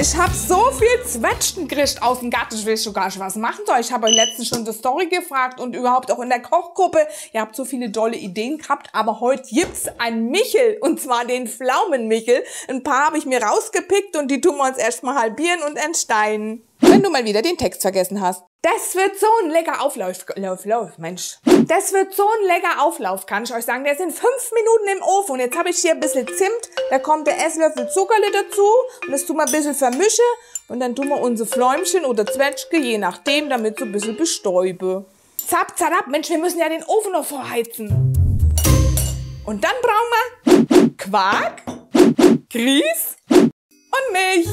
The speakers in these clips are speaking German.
Ich habe so viel Zwetschgen gekriegt aus dem Garten, ich weiß schon gar nicht, was machen soll. Ich habe euch letztens schon die Story gefragt und überhaupt auch in der Kochgruppe. Ihr habt so viele tolle Ideen gehabt, aber heute gibt's einen Michel, und zwar den Pflaumenmichel. Ein paar habe ich mir rausgepickt und die tun wir uns erstmal halbieren und entsteinen. Wenn du mal wieder den Text vergessen hast. Das wird so ein lecker Auflauf, Mensch. Das wird so ein lecker Auflauf, kann ich euch sagen. Der ist in 5 Minuten im Ofen. Und jetzt habe ich hier ein bisschen Zimt. Da kommt der Esslöffel Zuckerle dazu. Und das tun wir ein bisschen vermischen. Und dann tun wir unsere Fläumchen oder Zwetschge, je nachdem, damit so ein bisschen bestäube. Zap, zap, Mensch, wir müssen ja den Ofen noch vorheizen. Und dann brauchen wir Quark, Grieß und Milch.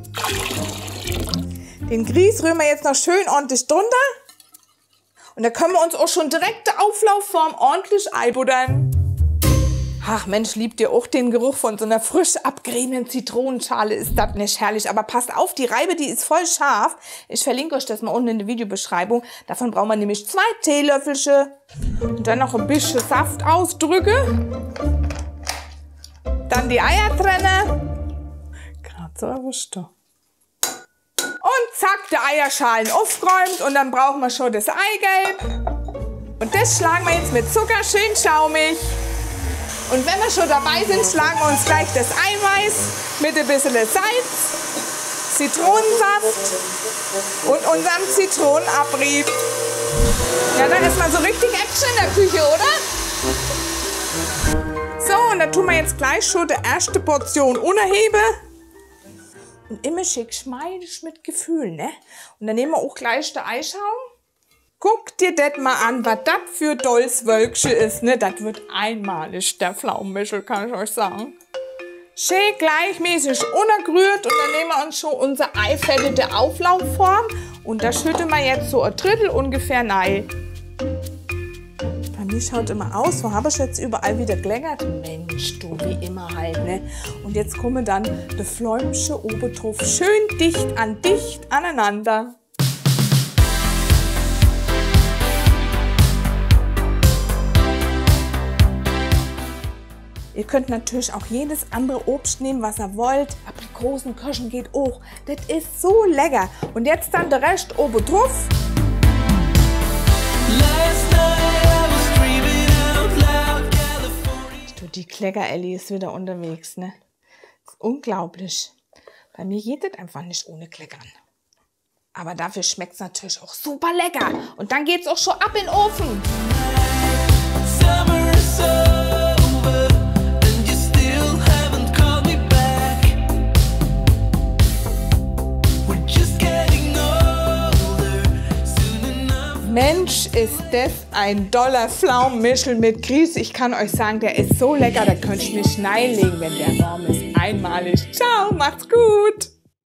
Den Grieß rühren wir jetzt noch schön ordentlich drunter. Und da können wir uns auch schon direkt der Auflaufform ordentlich einbuddern. Ach Mensch, liebt ihr auch den Geruch von so einer frisch abgeriebenen Zitronenschale? Ist das nicht herrlich? Aber passt auf, die Reibe, die ist voll scharf. Ich verlinke euch das mal unten in der Videobeschreibung. Davon braucht man nämlich 2 Teelöffelchen. Und dann noch ein bisschen Saft ausdrücken. Dann die Eier trennen. Gerade so erwischt. Und zack, der Eierschalen aufgeräumt und dann brauchen wir schon das Eigelb. Und das schlagen wir jetzt mit Zucker schön schaumig. Und wenn wir schon dabei sind, schlagen wir uns gleich das Eiweiß mit ein bisschen Salz, Zitronensaft und unserem Zitronenabrieb. Ja, dann ist mal so richtig Action in der Küche, oder? So, und dann tun wir jetzt gleich schon die erste Portion unerheben. Und immer schick schmeidig mit Gefühl, ne? Und dann nehmen wir auch gleich den Eischaum. Guck dir das mal an, was das für dolles Wölkchen ist, ne? Das wird einmalig, der Pflaumenmichel, kann ich euch sagen. Schön gleichmäßig unergerührt und dann nehmen wir uns schon unsere eifettete Auflaufform und da schütten wir jetzt so ein Drittel ungefähr rein. Bei mir schaut immer aus, wo habe ich jetzt überall wieder geleckert? Mensch, du, wie immer halt, ne? Und jetzt kommen dann die Fläumchen oben drauf schön dicht aneinander. Ihr könnt natürlich auch jedes andere Obst nehmen, was ihr wollt. Aprikosen, Kirschen geht auch. Das ist so lecker. Und jetzt dann der Rest oben drauf. Die Kleckerelli ist wieder unterwegs, ne? Das ist unglaublich. Bei mir geht das einfach nicht ohne Kleckern. Aber dafür schmeckt es natürlich auch super lecker. Und dann geht es auch schon ab in den Ofen. Mensch, ist das ein doller Pflaumenmichel mit Grieß. Ich kann euch sagen, der ist so lecker, da könnt ihr mich reinlegen, wenn der warm ist. Einmalig. Ciao, macht's gut.